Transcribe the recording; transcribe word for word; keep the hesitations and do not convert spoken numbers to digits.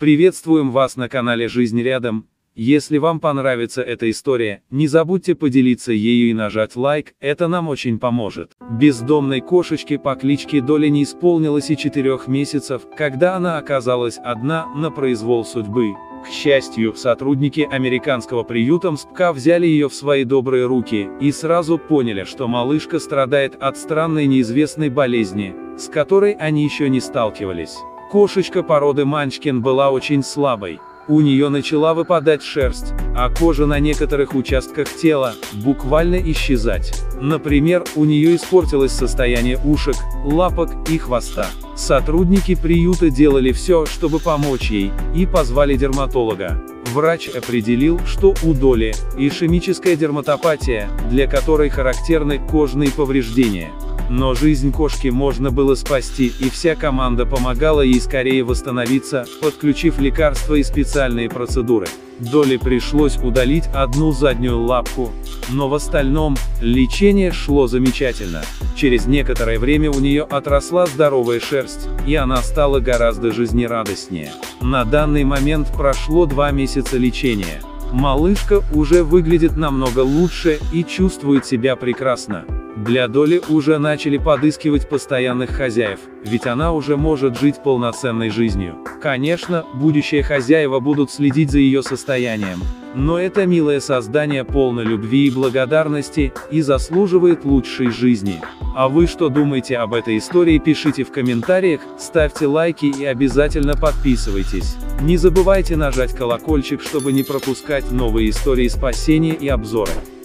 Приветствуем вас на канале «Жизнь рядом». Если вам понравится эта история, не забудьте поделиться ею и нажать лайк, это нам очень поможет. Бездомной кошечке по кличке Долли не исполнилось и четырех месяцев, когда она оказалась одна, на произвол судьбы. К счастью, сотрудники американского приюта МСПК взяли ее в свои добрые руки, и сразу поняли, что малышка страдает от странной неизвестной болезни, с которой они еще не сталкивались. Кошечка породы Манчкин была очень слабой. У нее начала выпадать шерсть, а кожа на некоторых участках тела буквально исчезать. Например, у нее испортилось состояние ушек, лапок и хвоста. Сотрудники приюта делали все, чтобы помочь ей, и позвали дерматолога. Врач определил, что у Долли ишемическая дерматопатия, для которой характерны кожные повреждения. Но жизнь кошки можно было спасти, и вся команда помогала ей скорее восстановиться, подключив лекарства и специальные процедуры. Долли пришлось удалить одну заднюю лапку, но в остальном, лечение шло замечательно. Через некоторое время у нее отросла здоровая шерсть, и она стала гораздо жизнерадостнее. На данный момент прошло два месяца лечения. Малышка уже выглядит намного лучше и чувствует себя прекрасно. Для Долли уже начали подыскивать постоянных хозяев, ведь она уже может жить полноценной жизнью. Конечно, будущие хозяева будут следить за ее состоянием, но это милое создание полно любви и благодарности, и заслуживает лучшей жизни. А вы что думаете об этой истории, пишите в комментариях, ставьте лайки и обязательно подписывайтесь. Не забывайте нажать колокольчик, чтобы не пропускать новые истории спасения и обзоры.